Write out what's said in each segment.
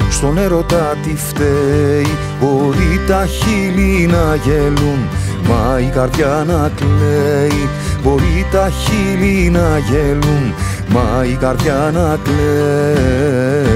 στον έρωτα τι φταίει. Μπορεί τα χείλη να γελούν, μα η καρδιά να κλαίει. Μπορεί τα χείλη να γελούν, μα η καρδιά να κλαίει.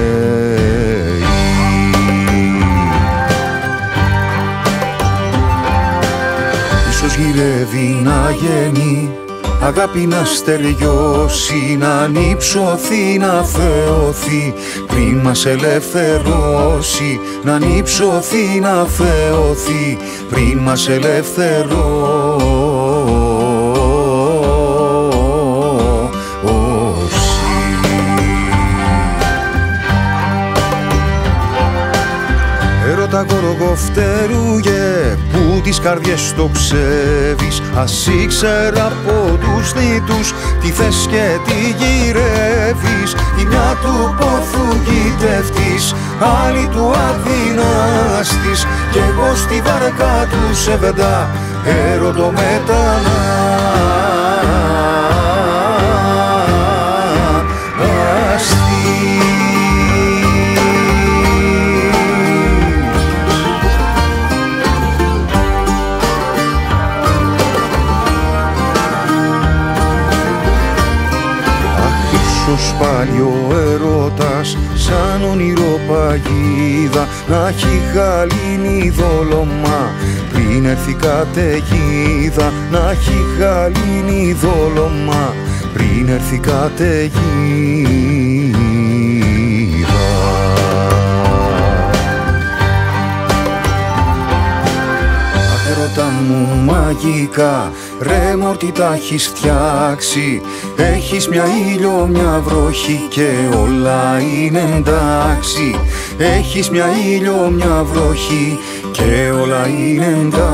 Ίσως γυρεύει να γίνει, αγάπη να στεριώσει, να ανυψωθεί, να θεωθεί πριν μας ελευθερώσει. Να ανυψωθεί, να θεωθεί πριν μας ελευθερώσει. Έρωτα γοργοφτέρουγε που τις καρδιές το ψεύεις. Ας ήξερα από τους θήτους τι θες και τι γυρεύεις. Η μια του πόθου γητευτής, άλλη του αδυνάστης, κι εγώ στη βάρκα του σεβεντά έρωτο ίσως πάλι ο έρωτας σαν όνειρο παγίδα να έχει γαλήνη δόλωμα πριν έρθει καταιγίδα. Να έχει γαλήνη δόλωμα πριν έρθει καταιγίδα. Έρωτα μου μαγικά, ρε μόρτι τα έχεις φτιάξει. Έχεις μια ήλιο, μια βροχή και όλα είναι εντάξει. Έχεις μια ήλιο, μια βροχή και όλα είναι εντάξει.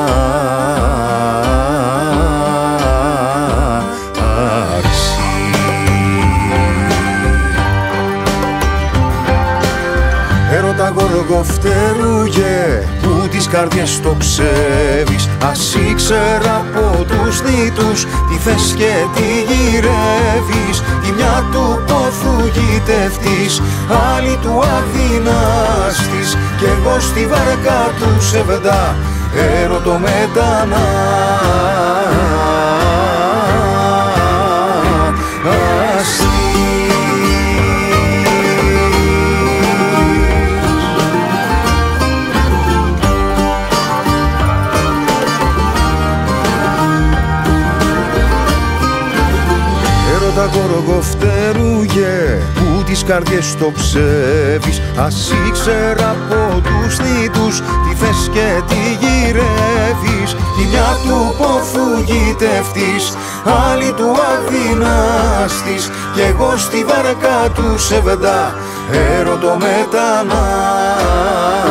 Έρωτα γοργοφτέρουγε που τις καρδιές το ψεύεις. Ας ήξερα από τους θήτους τι θες και τι γυρεύεις. Η μια του πόθου γητευτής, άλλη του αδυνάστης, κι εγώ στη βάρκα του σεβεντά έρωτο Έρωτα γοργοφτέρουγε που τις καρδιές το ψεύεις. Ας ήξερα από τους θήτους τι θες και τι γυρεύεις. Η μια του πόθου γητευτής, άλλη του αδυνάστης, κι εγώ στη βάρκα του σεβεντά έρωτο μετανάστη.